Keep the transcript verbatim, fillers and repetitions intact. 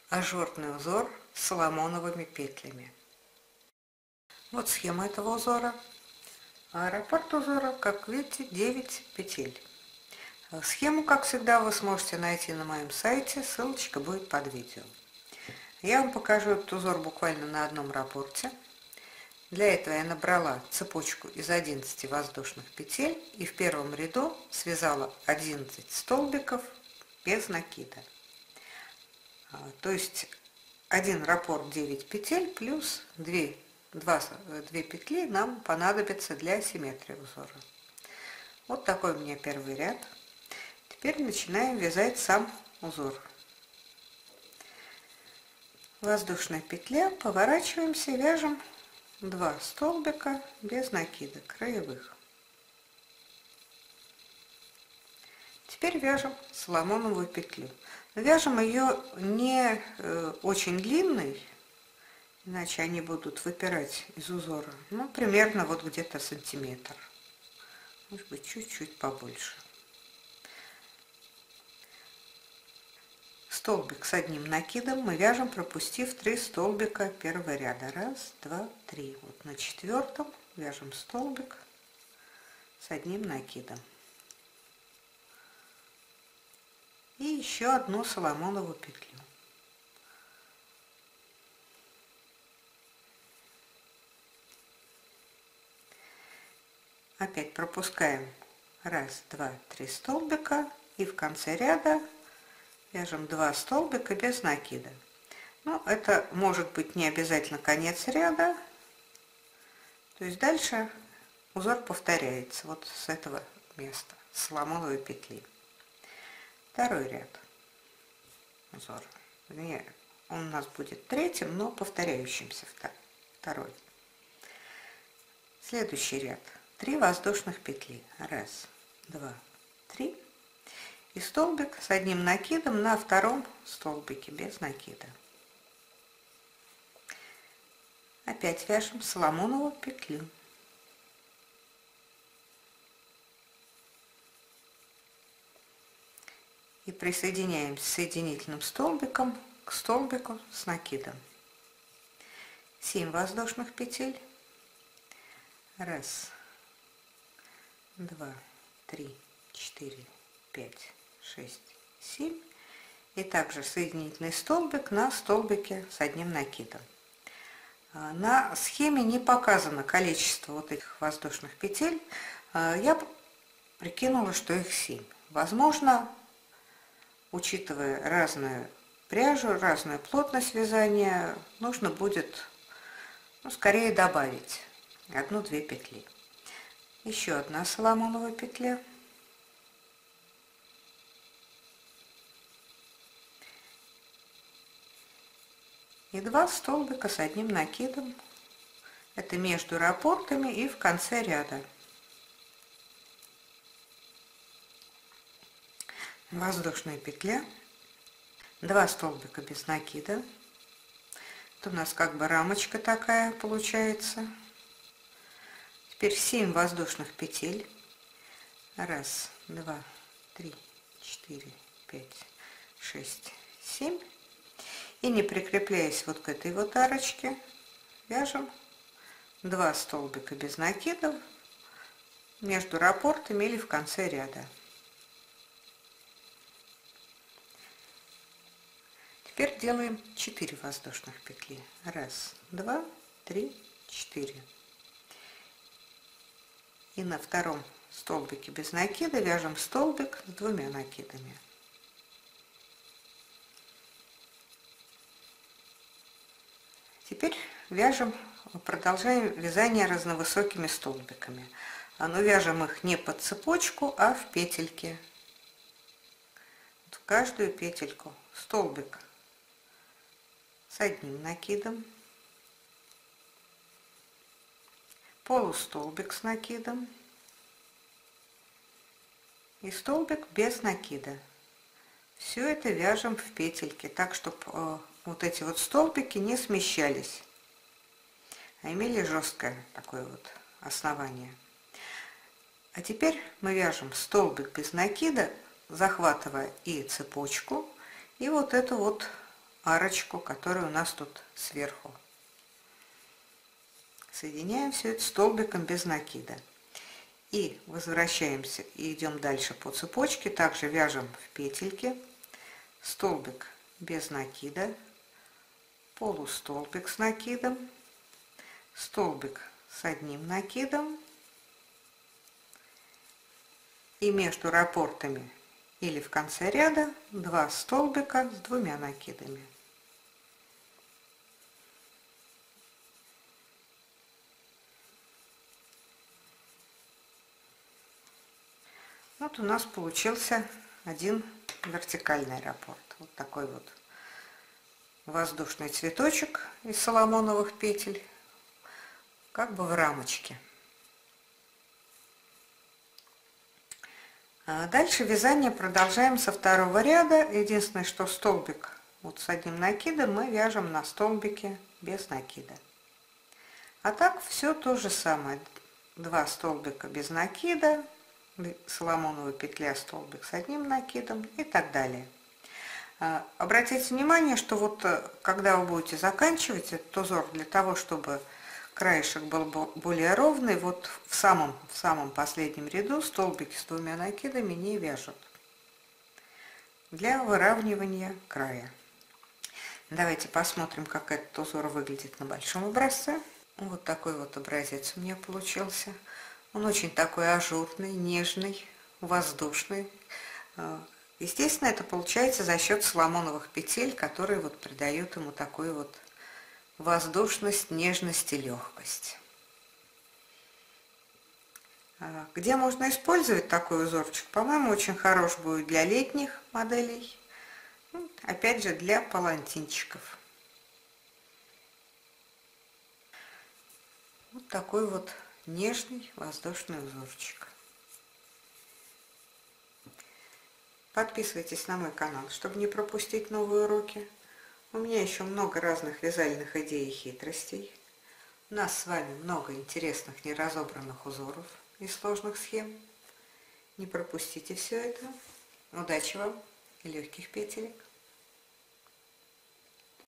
ажурный узор с соломоновыми петлями. Вот схема этого узора. А раппорт узора, как видите, девять петель. Схему, как всегда, вы сможете найти на моем сайте, ссылочка будет под видео. Я вам покажу этот узор буквально на одном раппорте. Для этого я набрала цепочку из одиннадцати воздушных петель и в первом ряду связала одиннадцать столбиков без накида. То есть один раппорт девять петель плюс две, два, две петли нам понадобится для симметрии узора. Вот такой у меня первый ряд. Теперь начинаем вязать сам узор. Воздушная петля, поворачиваемся, вяжем два столбика без накида, краевых. Теперь вяжем соломоновую петлю. Вяжем ее не э, очень длинной, иначе они будут выпирать из узора. Ну, примерно вот где-то сантиметр. Может быть, чуть-чуть побольше. Столбик с одним накидом мы вяжем, пропустив три столбика первого ряда. Раз, два, три. Вот на четвертом вяжем столбик с одним накидом. И еще одну соломоновую петлю. Опять пропускаем раз, два, три столбика и в конце ряда вяжем два столбика без накида. Ну, это может быть не обязательно конец ряда. То есть дальше узор повторяется вот с этого места, с соломоновой петли. Второй ряд узора. Он у нас будет третьим, но повторяющимся второй. Следующий ряд. Три воздушных петли. Раз, два, три. И столбик с одним накидом на втором столбике без накида. Опять вяжем соломоновую петлю. И присоединяемся соединительным столбиком к столбику с накидом. семь воздушных петель. Раз, два, три, четыре, пять, шесть, семь. И также соединительный столбик на столбике с одним накидом. На схеме не показано количество вот этих воздушных петель. Я прикинула, что их семь. Возможно, учитывая разную пряжу, разную плотность вязания, нужно будет, ну, скорее добавить одну-две петли. Еще одна соломоновая петля. И два столбика с одним накидом. Это между раппортами и в конце ряда. Воздушная петля. Два столбика без накида. Это у нас как бы рамочка такая получается. Теперь семь воздушных петель. Раз, два, три, четыре, пять, шесть, семь. И не прикрепляясь вот к этой вот арочке, вяжем два столбика без накидов между раппортами или в конце ряда. Теперь делаем четыре воздушных петли. Раз, два, три, четыре. И на втором столбике без накида вяжем столбик с двумя накидами. Теперь вяжем, продолжаем вязание разновысокими столбиками. Но вяжем их не под цепочку, а в петельки. В каждую петельку столбик с одним накидом, полустолбик с накидом и столбик без накида. Все это вяжем в петельке, так чтобы вот эти вот столбики не смещались, а имели жесткое такое вот основание. А теперь мы вяжем столбик без накида, захватывая и цепочку, и вот эту вот арочку, которая у нас тут сверху. Соединяем все это столбиком без накида. И возвращаемся и идем дальше по цепочке. Также вяжем в петельки. Столбик без накида, полустолбик с накидом, столбик с одним накидом. И между раппортами или в конце ряда два столбика с двумя накидами. Вот у нас получился один вертикальный раппорт. Вот такой вот воздушный цветочек из соломоновых петель, как бы в рамочке. А дальше вязание продолжаем со второго ряда. Единственное, что столбик вот с одним накидом мы вяжем на столбике без накида. А так все то же самое. Два столбика без накида, соломоновая петля, столбик с одним накидом и так далее. Обратите внимание, что вот когда вы будете заканчивать этот узор, для того, чтобы краешек был более ровный, вот в самом, в самом последнем ряду столбики с двумя накидами не вяжут. Для выравнивания края. Давайте посмотрим, как этот узор выглядит на большом образце. Вот такой вот образец у меня получился. Он очень такой ажурный, нежный, воздушный. Естественно, это получается за счет соломоновых петель, которые вот придают ему такую вот воздушность, нежность и легкость. Где можно использовать такой узорчик? По-моему, очень хорош будет для летних моделей. Опять же, для палантинчиков. Вот такой вот нежный воздушный узорчик. Подписывайтесь на мой канал, чтобы не пропустить новые уроки. У меня еще много разных вязальных идей и хитростей. У нас с вами много интересных неразобранных узоров и сложных схем. Не пропустите все это. Удачи вам и легких петелек!